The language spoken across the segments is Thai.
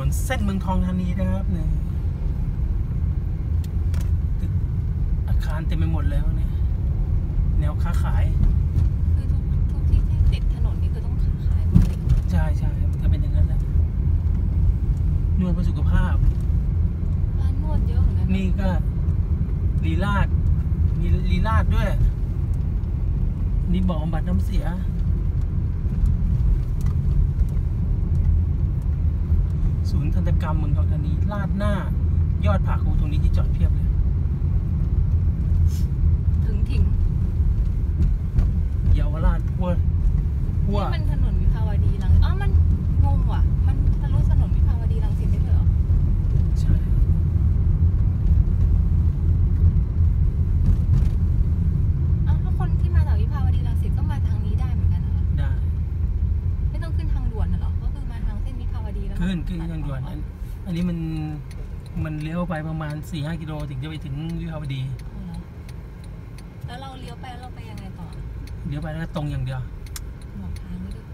นเส้นเมืองทองธานีนะครับเนี่ยตึกอาคารเต็มไปหมดแล้วเนี่ยแนวค้าขายคือทุกที่ที่ติดถนนนี่คือต้องค้าขายหมดเลยใช่มันก็เป็นอย่างนั้นแหละนวดเพื่อสุขภาพร้านนวดเยอะเหมือนกันนี่ก็ลีลาศมีลีลาศด้วยนี่บ่อบำบัดน้ำเสียศูนย์ทันตกรรมเมืองทองธานีลาดหน้ายอดผาคูตรงนี้ที่จอดเพียบเลยถึงถิ่งเยาวราชพวกนี่มันถนนวิภาวดีรังมันงงว่ะมันทะลุถนนวิภาวดีรังสิตได้เหรอใช่ถ้าคนที่มาจากวิภาวดีรังสิตก็มาทางนี้ได้เหมือนกันเหรอได้ไม่ต้องขึ้นทางด่วนเหรอก็คือมาทางเส้นวิภาวดีแล้วขึ้นทางด่วนอันนี้มันเลี้ยวไปประมาณ 4-5 กิโลถึงจะไปถึงวิภาวดีแล้วเราเลี้ยวไปเราไปยังไงต่อเลี้ยวไปแล้วก็ตรงอย่างเดียวบอกทางนี้ด้วย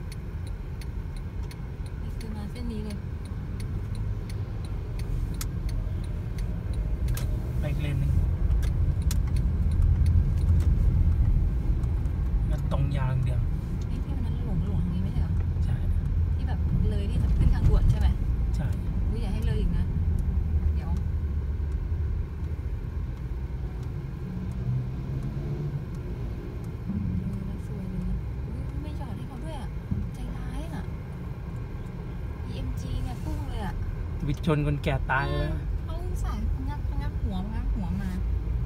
นี่คือมาเส้นนี้เลยไปอีกเลนนึงแล้วตรงยาวอย่างเดียวนี่ที่วันนั้นหลงทางนี้ไม่ใช่เหรอใช่ที่แบบเลยที่ขึ้นทางด่วนใช่ไหมใช่อย่าให้เลยอีกนะเดี๋ยวสวยเลยนะไม่จอดให้เขาด้วยอ่ะใจร้ายอ่ะ EMG เนี่ยพุ่งเลยอ่ะวิชนคนแก่ตายแล้วเขาสายง